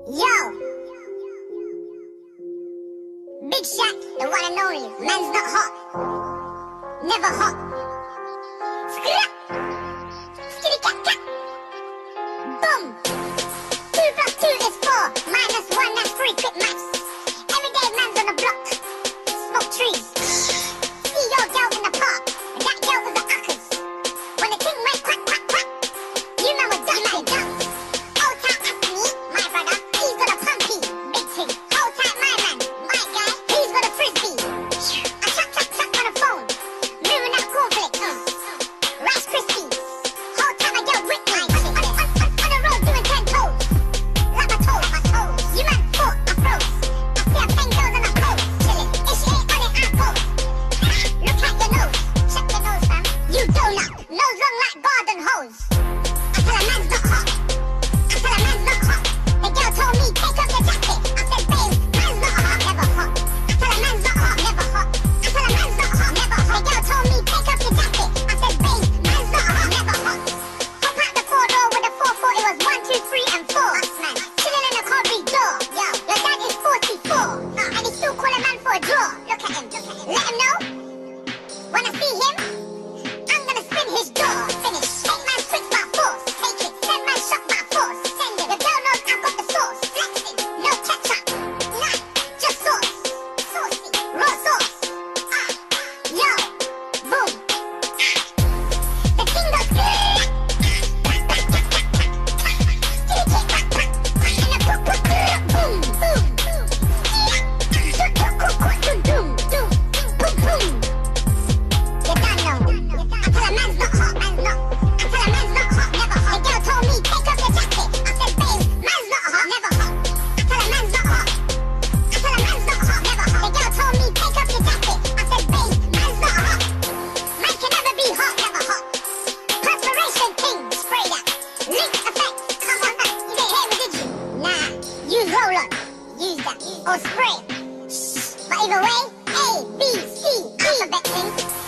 Yo! Big Shaq, the one and only. Man's not hot. Never hot. Skrat! Skitty cat cat! Boom! 2 plus 2 is 4. Minus 1, that's 3. Quick maths. Everyday man's on the block. Smoke trees. See your girl in the park. That girl was a uckers. When the thing went quack quack quack, you man was ducking. Old tight Anthony, my brother, he's got a pumpy. Big thing. Hold tight my man, white guy, he's got a frisbee. I chuck on the phone. Moving that cornflake. Rice Krispies. Hold tight my girl Whitney. On the road doing 10 toes. Like my toes. You man thought I froze. I see a Ting Goes and I pose. Chillin'. If she ain't on it, I pose. Look at your nose. Check your nose, fam. You donut. Nose long like garden hose. I tell a man's not hot. I tell a man's not hot. The girl told me, take off your jacket. I said, babe, man's not hot, never hot. I tell a man's not hot, never hot. I tell a man's not hot, never hot. The girl told me, take off your jacket. I said, babe, man's not hot, never hot. Hop out the 4-door with a 4-4, it was 1, 2, 3, and 4. Us, man. Chilling in the concrete door. Yo, your dad is 44. And he still call a man for a draw. Look at him. Let him know. When I see him, I'm gonna spin his jaw. Finish. Take man switch by force. Take it. Send man shot by force. Send it. The girl knows I've got the sauce. Flex it. No ketchup. Nah. Just sauce. Saucy. Raw sauce. Yo. Boom. The Ting Goes. Boom. Boom. You done know. I tell a man's not hot, man's not. I tell a man's not hot, never hot. The girl told me, take off your jacket. I said, babe, man's not hot, never hot. I tell a man's not hot. I tell a man's not hot, never hot. The girl told me, take off your jacket. I said, babe, man's not hot. Man can never be hot, never hot. Perspiration king, spray that. Link effect, come on back. You didn't hear me, did you? Nah, use roll-on. Use that. Or spray. But either way, A, B, C, alphabet thing.